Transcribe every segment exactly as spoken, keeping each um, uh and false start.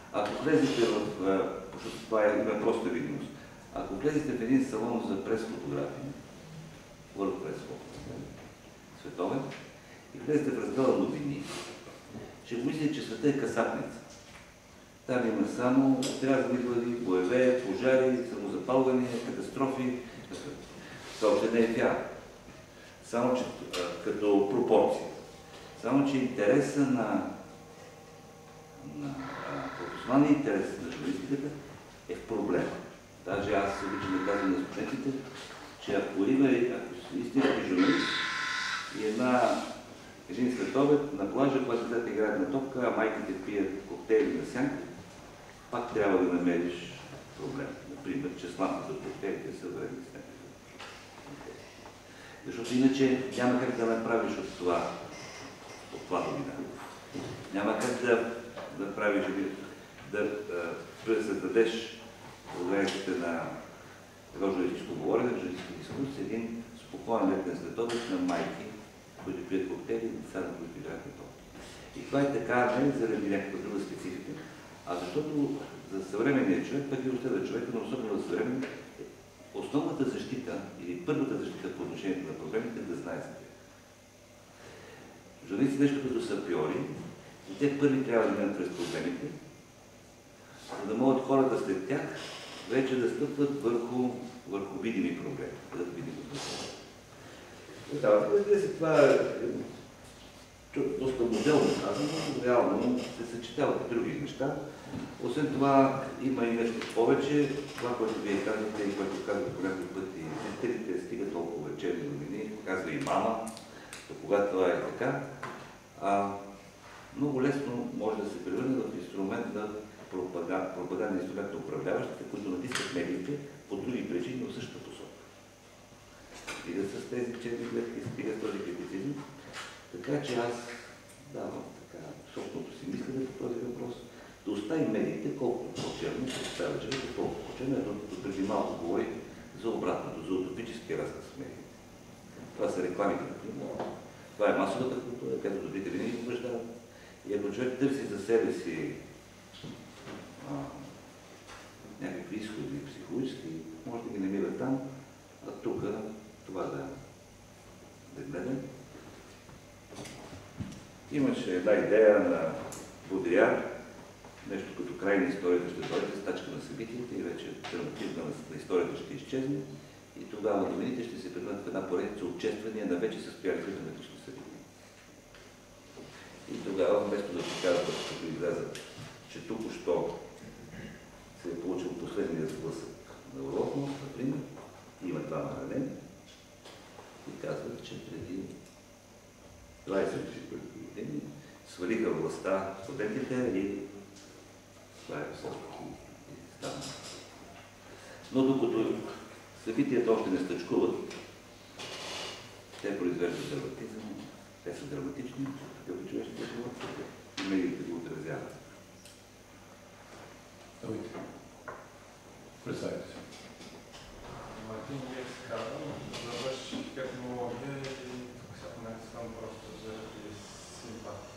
Ако влезете в, защото това е има проста видимост, ако влезете в един салон за прес-фотографии, World Press Photo, световен, и влезете в раздела новини, ще го мислите, че света е касапница. Там има само отрязани глави, боеве, пожари, самозапалвания, катастрофи. Това още не е вяра. Само, че като пропорция. Само, че интереса на, на професионалния интерес на журналистиката е в проблема. Даже аз обичам да казвам на студентите, че ако има, ако истински журналист и една един световет на плажа, когато децата играят на топка, а майките пият коктейли на сянка, пак трябва да намериш проблем. Например, чеслата за коктейлите са вредни с някакви. Защото иначе няма как да направиш от това, от това новина. Няма как да направиш, да, да, да създадеш в границите на такова журналистическо говорене, журналистически дискурс, един спокоен летен световет на майки, които пият коктейли и деца, на които играят на топка. И това е така не заради някаква друга специфика, а защото за съвременния човек, пък и още за човека, но особено за съвременния, основната защита или първата защита по отношението на проблемите е да знае за тях. Журналистите нещо като са априори, и те първи трябва да минат през проблемите, за да могат хората след тях вече да стъпват върху, върху видими проблеми, да видим проблеми. Да, това е доста моделно казано, но реално се съчетават и други неща. Освен това, има и нещо повече. Това, което вие казвате и което казват по някакъв път и зрителите, стига толкова вечерни новини, казва и мама, когато това е така. А, много лесно може да се превърне в инструмент на пропаганден инструмент на управляващите, които натискат медиите по други причини, но същата посока. Стига с тези четири гледки, стига с този критицизм. Така че аз давам така собственото си мислене по този въпрос. Да остави медиите колкото по-черно, ще оставя човека колкото по-черно, защото преди малко говори за обратното, за утопическия разказ в медиите. Това са рекламите, например. Това е масовата култура, където добрите винаги побеждават. И ако човек търси за себе си а, някакви изходи психологически, може да ги намира там, а тук това да, да гледам. Имаше една идея на Бодрияр, нещо като край на историята ще дойде, стачка на събитията и вече драматизма на историята ще изчезне и тогава новините ще се превърнат в една поредица отчествания на вече състояли се драматични събития. И тогава, вместо да се казва, като излязат, че тук-що се е получил последния сблъсък на Орлов, например, има два наранени и казват, че преди двайсет години свалиха властта студентите и това е всичко стана. Но докато събитията още не стъчкуват, те произвеждат драматизъм, те са драматични, такъв е човешкия живот и медиите го отразяват. Представете се. Мартин Вие се казвам, завърших технология и тук сега не съм просто заради симпатия.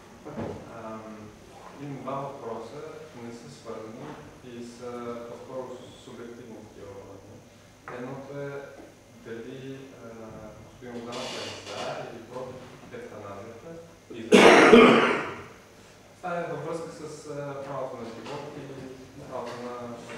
Имам два въпроса, не са свързани и са по-скоро субективни такива. Едното е дали господин Лозанов е за или против евтаназията и за това е във връзка с правото на живот и правото на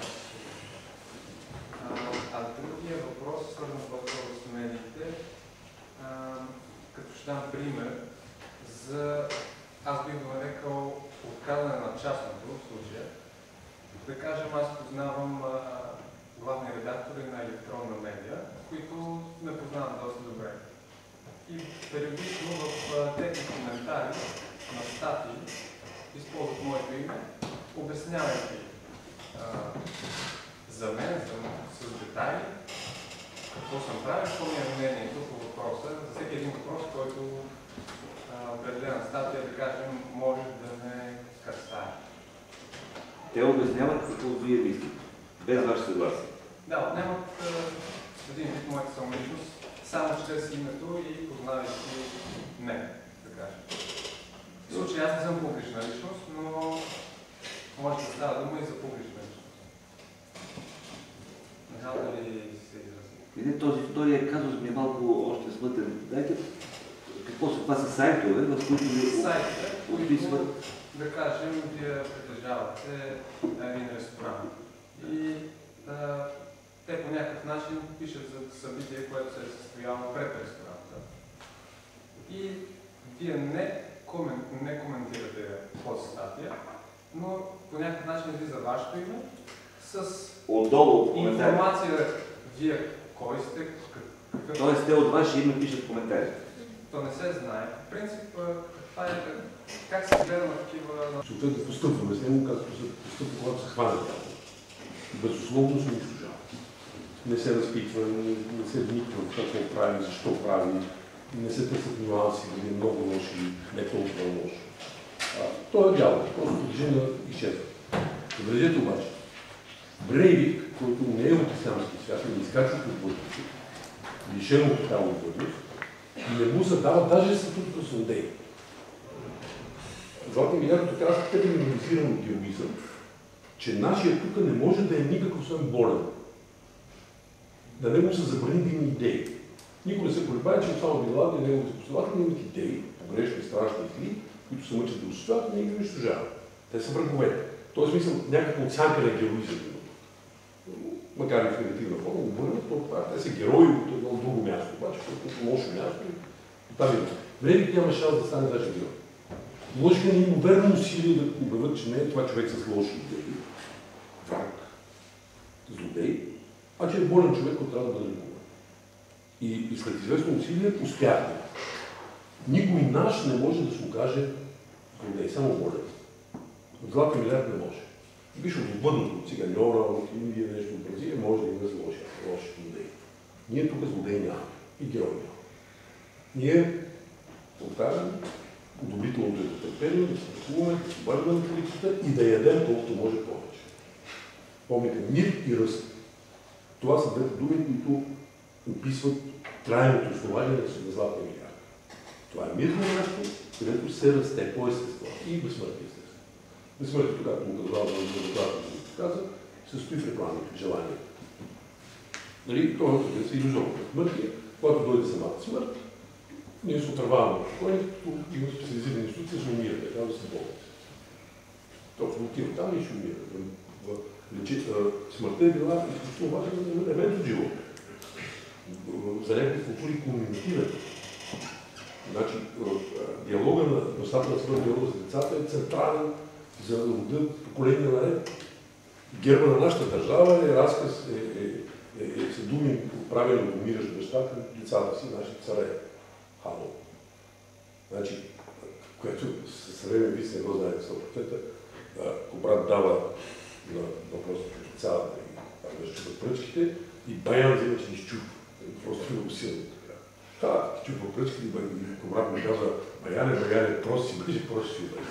А другия въпрос, свързан по-скоро с медиите, а, като ще дам пример за, аз бих го нарекал отказане на частното в случая. Да кажем, аз познавам а, главни редактори на електронна медия, които ме познават доста добре. И периодично в а, техни коментари на статии използват моето име, обяснявайки за мен, за, с детайли, какво съм правил, какво ми е мнението по въпроса, за всеки един въпрос, който определена статия, да кажем, може да не касае. Те обясняват какво вие мислите, без ваше съгласие. Да, отнемат един вид моята самоличност, само чрез името и познавайки мен, да кажем. В случай аз не съм публична личност, но може да става дума и за публична личност. Не знам дали се изрази. Този втория казус ми е малко още смътен. Дайте, какво са това са сайтове, в които ви Сайтове, описват? които, да кажем, вие притежавате един ресторант. И а, те по някакъв начин пишат за събитие, което се е състояло пред ресторанта. И вие не, комен, не коментирате под статия, но по някакъв начин излиза вашето име с отдолу информация вие кой сте, какъв... Тоест те от ваше име пишат коментари. То не се знае. В принцип, това е как се гледа на такива... Съответно постъпваме с него, както се постъпва, когато се хване тяло. Безусловно се унищожава. Не се разпитва, не, не се вниква в какво прави, защо прави, не се търсят нюанси, дали е много лош или не толкова лош. То е дяло, просто подлежи на изчезване. Забележете обаче, Брейвик, който не е от ислямски свят, не изкачва от върховете, лишен от такава отвърност, не му се дава даже статут на сундей. Златен милиард така аз така минимализиран от героизъм, че нашия тук не може да е никакъв освен болен. Да не му се забрани да има идеи. Никой не се колебае, че само Билад и неговите последователи имат идеи, погрешни, страшни зли, които се мъчат да осъществяват и не ги унищожават. Те са враговете. В този смисъл някаква оценка на героизъм. Макар и в негативна форма, обърнат, то те са герои от едно друго място, обаче от лошо място. Брейвик няма шанс да стане даже герой. Вложиха неимоверно усилие да обявят, че не е това човек с лоши идеи, враг, злодей, а че е болен човек, който трябва да бъде лекуван. И, и след известно усилие успяхме. Никой наш не може да се окаже злодей, само болен. От Златен милиард не може. Биш от обърнато от циганьора, от Индия, нещо от Бразилия, може да има лоши, лоши злодеи. Ние тук злодеи нямаме и герои нямаме. Ние повтаряме удобрителното е търпение, да се ръкуваме, да се обаждаме на политиката и да ядем колкото може повече. Помните, мир и ръст. Това са двете думи, които описват трайното основание на Златния милиард. Това е мирно място, където се расте по естество и безсмъртие естество. Безсмъртието, както му казва, каза, се състои в рекламите, желанието. Нали, това е иллюзорно. Смъртие, когато дойде самата смърт, ние се отърваваме от кой, като има специализирани институции за умиране, трябва да се болят. Точно отива там и ще умира. Смъртта е била изключително важен елемент от живота. За някакви култури комуникативен. Значи, диалога на достатъчно на смърт, диалога за децата е централен за рода поколения наред. Герба на нашата държава е разказ, е, е, е, е, са думи правилно умиращ баща към децата си, нашите царе. Хало. Значи, което със време ви се не го знаете сто процента, ако брат дава на въпросите цялата и там да щупат пръчките и баян взема, че ни изчупва. Просто много силно така. Ха, чупва пръчките и ако брат ми казва, баяне, баяне, просто си бъде, просто си бъде.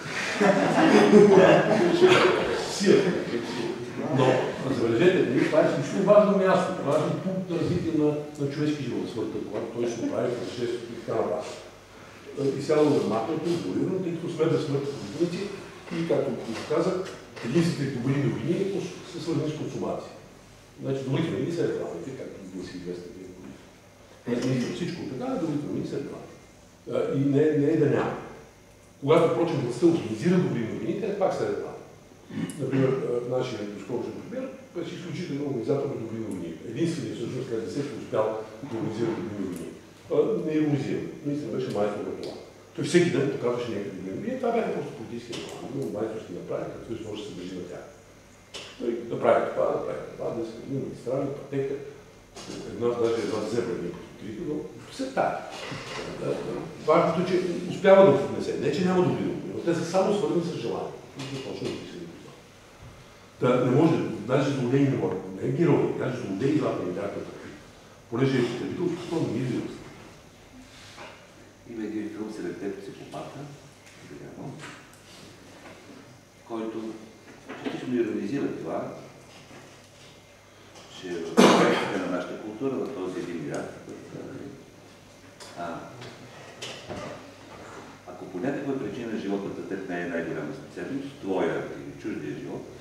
Сила. Но, забележете, това е изключително важно място, важен пункт на развитие на, на човешки живот, смъртта, когато той се оправи в пътешествието и така нататък. Изцяло намахнато, изолирано, тъй като сме да смъртта политици и, както казах, единствените добри новини са свързани с консумация. Значи, добрите новини са рекламите, както да си известни тези години. Всичко така, добрите новини са рекламите. И не, не е да няма. Когато, впрочем, властта организира добри новини, те пак са реклами. Например, нашия доскорошен премиер беше изключително организатор на добри новини. Единственият всъщност след десет успял да организира добри новини. Не иронизира. Наистина беше майстор на това. Той всеки ден показваше някакви добри новини. Това бяха просто политически реклами. Но майстор ще направи, като също може да се държи на тях. Той направи това, направи това, да се година магистрали, пътека, една, даже една зебра не подкрити, но все така. Важното е, че успява да го внесе. Не, че няма добри новини, но те са само свързани с желание. Започна да пише това. Да, не може, даже злодеи не може. Не е герои, даже злодеи Златния милиард на такви. Понеже е потребителството, не ги вижда. Има един филм "Седемте психопата", който частично иронизира това, че в рамките на нашата култура, в този един милиард, а, ако по някаква причина животът за теб не е най-голяма специалност, твоя или чуждия живот,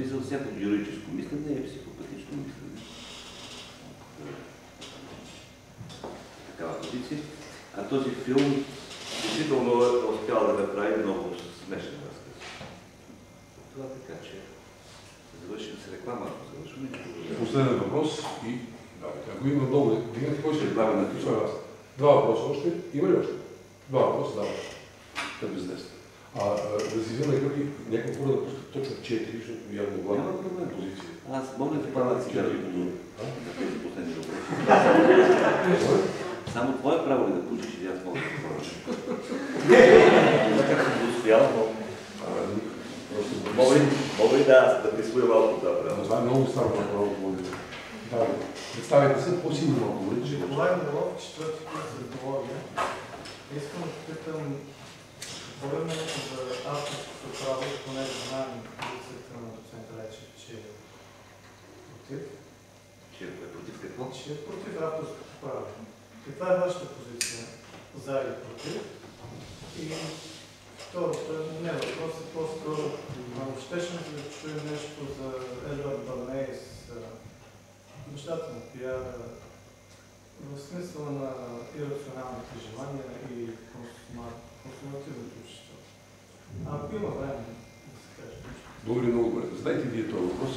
смисъл всяко юридическо мислене е психопатично мислене. Такава позиция. А този филм действително е успял да направи много смешен разказ. Това така, че завършим с реклама, ако завършваме. Последен въпрос и... Ако има много, дигнете кой ще реклама на това е аз. Два въпроса още. Има ли още? Два въпроса, да. Да, без десет. А да си вземе какви някаква хора да пускат точно четири, защото явно главна Няма проблем. позиция. Аз мога да пада цигара да подумам. За последни въпроси. Само твое право ли да пушиш и аз мога да пушиш? Не, как съм успял, но... Мога ли да, да присвоя малко това право? Това е много старо право, може да. Представете се, по-сигурно малко говорите. Николай Милов, четвърти курс антология. Искам да питам, какво е мнението за авторското право, понеже знаем позицията на доцент Райчев, че е против. Че е против какво? Че е против авторското право. Каква е вашата позиция за или против? И второто, не въпросът е по-скоро, щеше ми да чуем нещо за Едвард Бернейс, бащата на пиара, в смисъла на ирационалните желания и консумативното общество. Ако има време да се каже нещо. Благодаря много добре. Задайте вие този въпрос.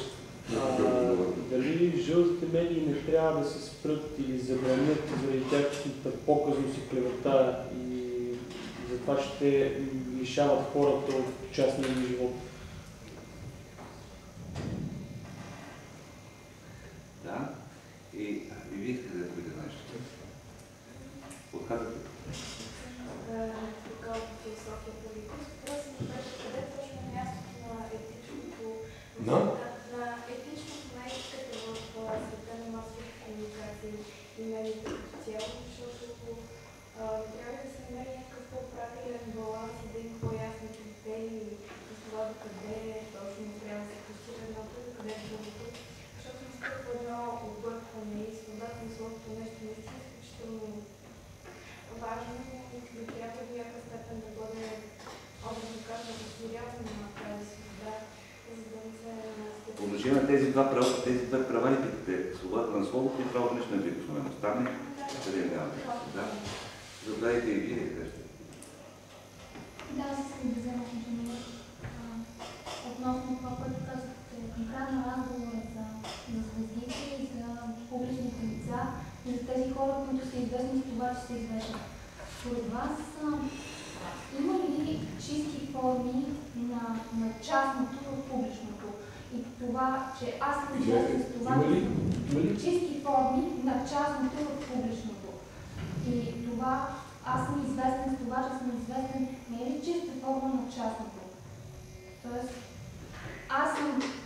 Дали жълтите медии не трябва да се спрат или забранят заради тяхната показност и клевета и затова ще лишават хората от частния им живот? Да. И, и вие искате да бъдете нещо. Отказвате? Тук от философия политика. Въпросът ми беше къде точно е мястото на етичното, на? на етичното на етиката в света на масовите комуникации и медиите като цяло, защото трябва да се намери някакъв по-правилен баланс и да има по-ясни критерии за това до къде точно трябва да се постига едното и до къде е другото. Защото настъпва едно объркване и свободата на словото нещо наистина изключително важно, но трябва до някаква степен да бъде образно казано осигуряване на тази свобода, за да не се настъпва. По отношение на тези два права, тези две права ли питате? Свободата на словото и правото на неприкосновеността. Къде нямаме? Да. Задайте и вие. Да, аз искам да взема отношение относно това, което казахте към края на разговора за, за звездите и за публичните лица и за тези хора, които са известни с това, че са известни. Според вас има ли чисти форми на, на частното в публичното? И това, че аз съм известен с това, има ли? Има ли? чисти форми на частното в публичното. И това, аз съм известен с това, че съм известен, не е ли чиста форма на частното? Тоест, аз съм